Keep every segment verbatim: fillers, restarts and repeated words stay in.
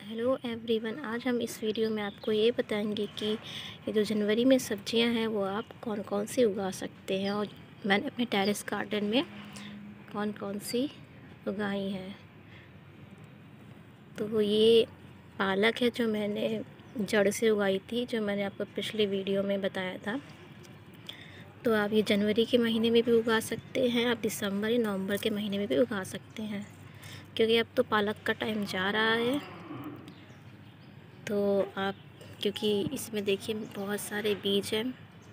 Hello everyone, आज हम इस वीडियो में आपको ये बताएंगे कि ये जो जनवरी में सब्जियां हैं वो आप कौन कौन सी उगा सकते हैं और मैंने अपने टेरेस गार्डन में कौन कौन सी उगाई हैं। तो ये पालक है जो मैंने जड़ से उगाई थी, जो मैंने आपको पिछले वीडियो में बताया था। तो आप ये जनवरी के महीने में भी उगा सकते हैं, आप दिसंबर या नवंबर के महीने में भी उगा सकते हैं, क्योंकि अब तो पालक का टाइम जा रहा है। तो आप क्योंकि इसमें देखिए बहुत सारे बीज हैं,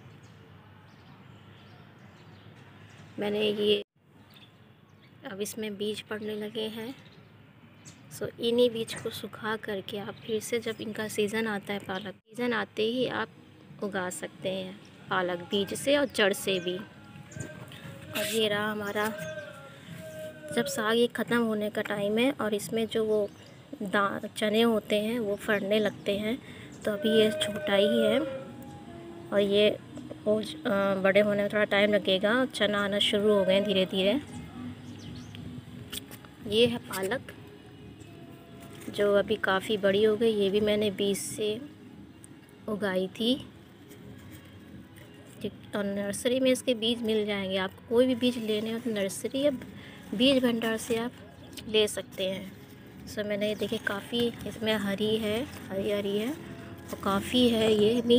मैंने ये अब इसमें बीज पड़ने लगे हैं। सो इन्हीं बीज को सुखा करके आप फिर से जब इनका सीज़न आता है, पालक सीज़न आते ही आप उगा सकते हैं पालक, बीज से और जड़ से भी। और ये रहा हमारा, जब साग ये ख़त्म होने का टाइम है और इसमें जो वो दा चने होते हैं वो फड़ने लगते हैं। तो अभी ये छोटा ही है और ये वो बड़े होने में थोड़ा टाइम लगेगा। चना आना शुरू हो गए धीरे धीरे। ये है पालक जो अभी काफ़ी बड़ी हो गई, ये भी मैंने बीज से उगाई थी और नर्सरी में इसके बीज मिल जाएंगे। आपको कोई भी बीज लेने हो तो नर्सरी या बीज भंडार से आप ले सकते हैं। सो मैंने ये देखिए काफ़ी इसमें हरी है, हरी हरी है और काफ़ी है ये भी।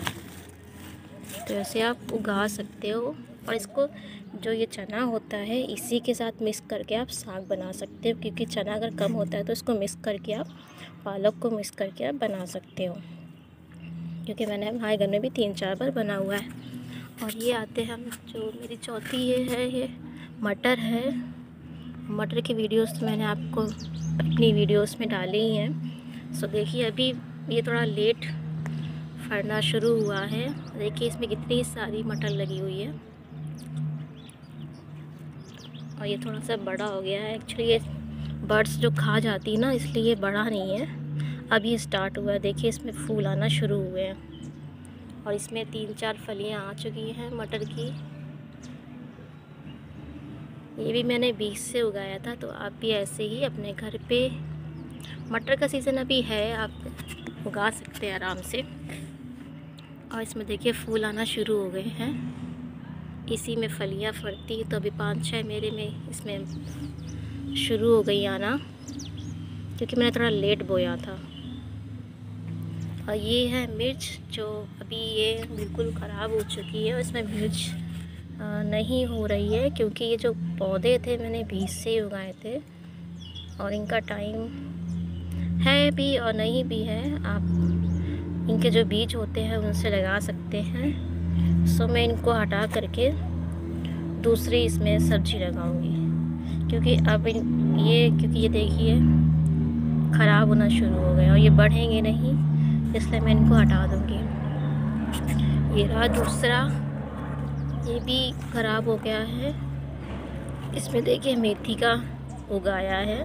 तो ऐसे आप उगा सकते हो और इसको जो ये चना होता है इसी के साथ मिक्स करके आप साग बना सकते हो, क्योंकि चना अगर कम होता है तो इसको मिक्स करके आप पालक को मिक्स करके आप बना सकते हो, क्योंकि मैंने हमारे घर में भी तीन चार बार बना हुआ है। और ये आते हैं हम, जो मेरी चौथी ये है, ये मटर है। मटर की वीडियोस मैंने आपको अपनी वीडियोस में डाली ही हैं। सो देखिए अभी ये थोड़ा लेट फड़ना शुरू हुआ है। देखिए इसमें कितनी सारी मटर लगी हुई है और ये थोड़ा सा बड़ा हो गया है। एक्चुअली ये बर्ड्स जो खा जाती है ना, इसलिए ये बड़ा नहीं है, अभी स्टार्ट हुआ है। देखिए इसमें फूल आना शुरू हुए हैं और इसमें तीन चार फलियां आ चुकी हैं मटर की। ये भी मैंने बीज से उगाया था। तो आप भी ऐसे ही अपने घर पे, मटर का सीज़न अभी है, आप उगा सकते हैं आराम से। और इसमें देखिए फूल आना शुरू हो गए हैं, इसी में फलियां फड़ती। तो अभी पाँच छः मेरे में इसमें शुरू हो गई आना, क्योंकि मैंने थोड़ा लेट बोया था। और ये है मिर्च, जो अभी ये बिल्कुल ख़राब हो चुकी है और इसमें मिर्च नहीं हो रही है, क्योंकि ये जो पौधे थे मैंने बीज से उगाए थे और इनका टाइम है भी और नहीं भी है। आप इनके जो बीज होते हैं उनसे लगा सकते हैं। सो मैं इनको हटा करके दूसरी इसमें सब्जी लगाऊंगी, क्योंकि अब इन ये क्योंकि ये देखिए ख़राब होना शुरू हो गए और ये बढ़ेंगे नहीं, इसलिए मैं इनको हटा दूंगी। ये रहा दूसरा, ये भी ख़राब हो गया है। इसमें देखिए मेथी का उगाया है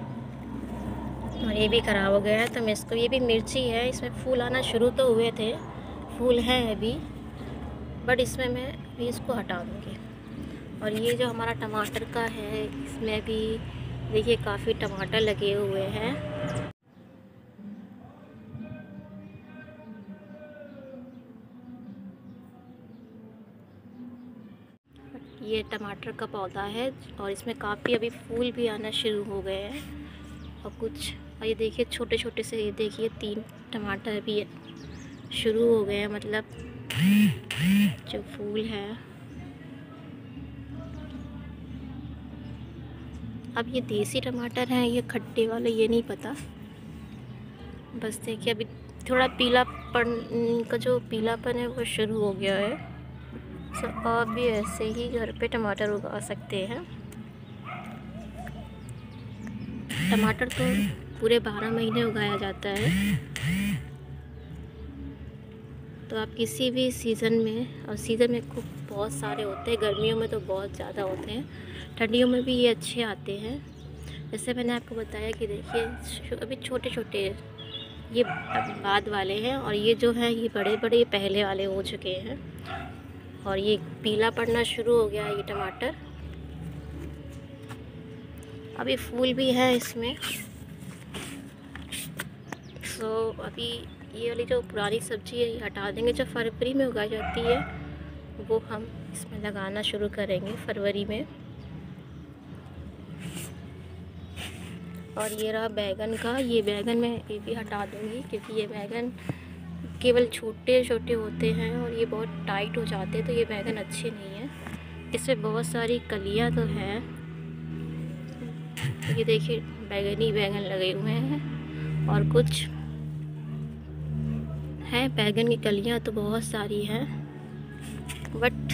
और ये भी ख़राब हो गया है। तो मैं इसको, ये भी मिर्ची है, इसमें फूल आना शुरू तो हुए थे, फूल हैं अभी, बट इसमें मैं भी इसको हटा दूँगी। और ये जो हमारा टमाटर का है, इसमें भी देखिए काफ़ी टमाटर लगे हुए हैं। ये टमाटर का पौधा है और इसमें काफ़ी अभी फूल भी आना शुरू हो गए हैं और कुछ, और ये देखिए छोटे छोटे से, ये देखिए तीन टमाटर भी शुरू हो गए हैं, मतलब जो फूल है। अब ये देसी टमाटर हैं, ये खट्टे वाले ये नहीं पता। बस देखिए अभी थोड़ा पीलापन, का जो पीलापन है वो शुरू हो गया है। तो आप भी ऐसे ही घर पे टमाटर उगा सकते हैं। टमाटर तो पूरे बारह महीने उगाया जाता है। तो आप किसी भी सीज़न में, और सीज़न में खूब बहुत सारे होते हैं, गर्मियों में तो बहुत ज़्यादा होते हैं, ठंडियों में भी ये अच्छे आते हैं। जैसे मैंने आपको बताया कि देखिए अभी छोटे छोटे ये बाद वाले हैं और ये जो है ये बड़े बड़े पहले वाले हो चुके हैं और ये पीला पड़ना शुरू हो गया है ये टमाटर। अभी फूल भी है इसमें, तो अभी ये वाली जो पुरानी सब्ज़ी है ये हटा देंगे। जो फरवरी में उगाई जाती है वो हम इसमें लगाना शुरू करेंगे फरवरी में। और ये रहा बैगन का, ये बैगन मैं ये भी हटा दूँगी क्योंकि ये बैगन केवल छोटे छोटे होते हैं और ये बहुत टाइट हो जाते हैं, तो ये बैगन अच्छे नहीं हैं। इसमें बहुत सारी कलियां तो हैं, ये देखिए बैगनी बैगन लगे हुए हैं और कुछ है बैगन की कलियां तो बहुत सारी हैं, बट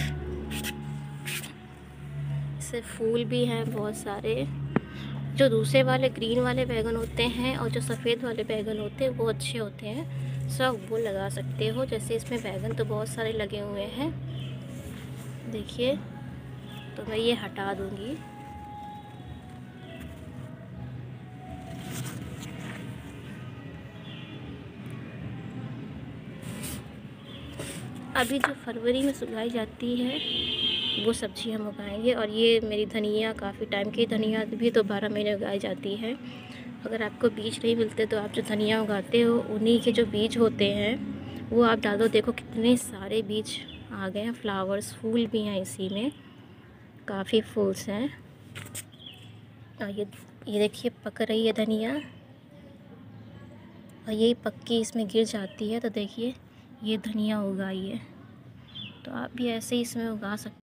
इससे फूल भी हैं बहुत सारे। जो दूसरे वाले ग्रीन वाले बैगन होते हैं और जो सफ़ेद वाले बैगन होते हैं वो अच्छे होते हैं, सब वो लगा सकते हो। जैसे इसमें बैगन तो बहुत सारे लगे हुए हैं, देखिए, तो मैं ये हटा दूँगी। अभी जो फरवरी में उगाई जाती है वो सब्ज़ी हम उगाएंगे। और ये मेरी धनिया काफ़ी टाइम की धनिया भी तो बारह महीने उगाई जाती है। अगर आपको बीज नहीं मिलते तो आप जो धनिया उगाते हो उन्हीं के जो बीज होते हैं वो आप डाल दो। देखो कितने सारे बीज आ गए हैं, फ्लावर्स, फूल भी हैं, इसी में काफ़ी फूल्स हैं। और ये ये देखिए पक रही है धनिया, और यही पक्की इसमें गिर जाती है। तो देखिए ये धनिया उगाई है, तो आप भी ऐसे ही इसमें उगा सकते